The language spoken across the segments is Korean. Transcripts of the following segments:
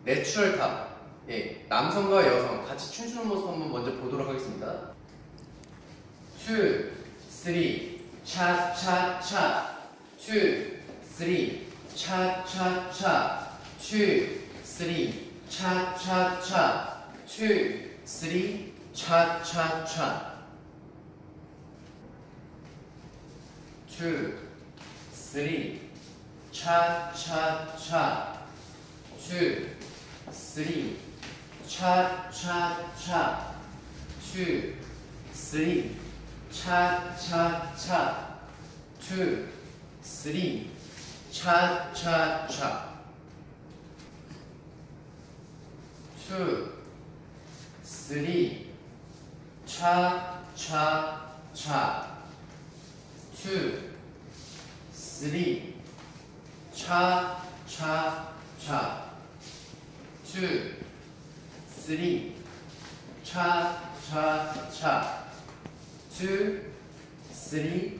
내추럴 탑. 예, 남성과 여성 같이 춤추는 모습 한번 먼저 보도록 하겠습니다. 2, 3, 차차차. 2, 3, 차차차. 2, 3, 차차차. 2, 3, 차차차. 2, 3, 차차차. 2, 3, 차차차. 2, 3, 차차차. 2, 3, 차차차. 2, 3, 차차차. 2, 3, 차차차. 2, 3, 차차차. 2, 3,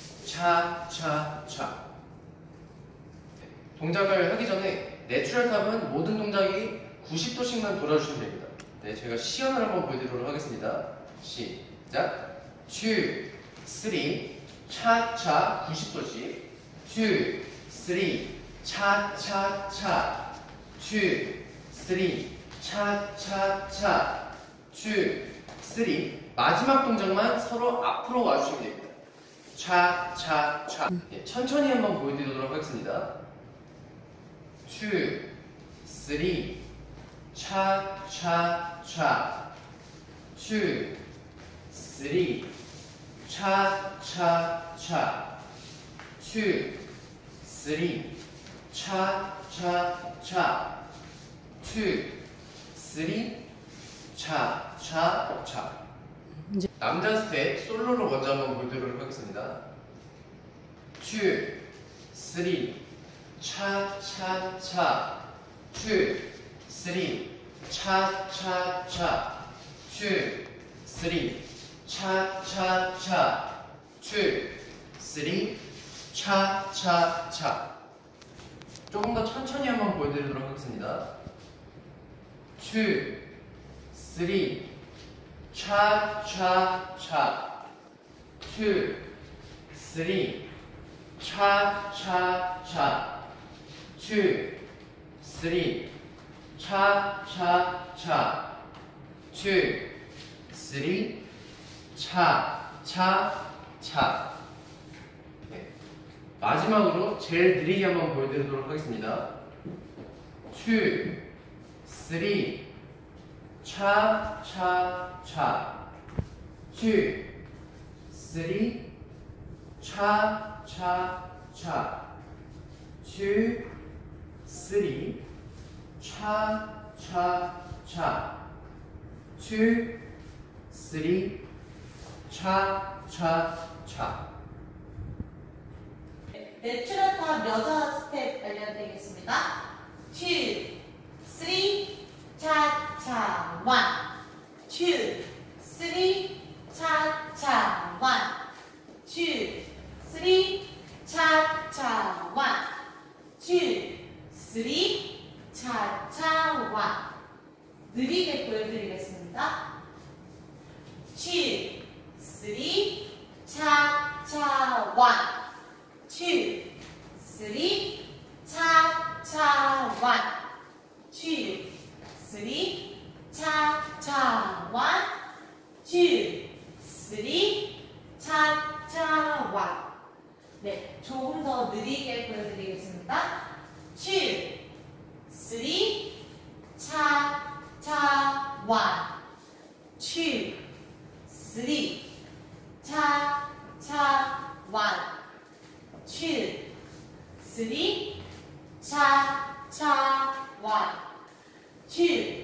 차차차. 동작을 하기 전에 내추럴 탑은 모든 동작이 90도씩만 돌아주시면 됩니다. 네, 제가 시연을 한번 보여드리도록 하겠습니다. 시작. 2, 3, 차차 90도씩. 2, 3, 차차차. 2, 3, 차차차. 2, 3. 마지막 동작만 서로 앞으로 와주시면 됩니다. 차차차. 네, 천천히 한번 보여드리도록 하겠습니다. 2, 3, 차차차. 2, 3, 차차차. 2, 3, 차차차. 2, 3, 차차차. 남자 스텝 솔로로 먼저 한번 보여드리도록 하겠습니다. 2, 3, 차차차. 2, 3, 차차차. 2, 3, 차차차. 2, 3, 차차차. 조금 더 천천히 한번 보여드리도록 하겠습니다. 2, 3, 차차차. 2, 3, 차차차. 2, 3, 차차차. 2, 3, 차차차. 네. 마지막으로 제일 느리게 한번 보여드리도록 하겠습니다. 2, 3, 차차차. 2, 3, 차차차. 2, 3, 차차차. 2, 3, 차차차. 내추럴 탑 여자 스텝 알려드리겠습니다. 2, 3, 차차, 1. 2, 3, 차차, 1. 2, 3, 차차, 1. 2, 3, 차차, 1. 느리게 보여드리겠습니다. 2, 3, 차차, 1. 2, 3, 차차, 1. 2, 3, 차차, 1. 2, 3, 차차, 1. 네, 조금 더 느리게 보여드리겠습니다. 2, 3, 차차, 1. 2, 3, 차차, 1. 2, 3, 차차, 1. 2,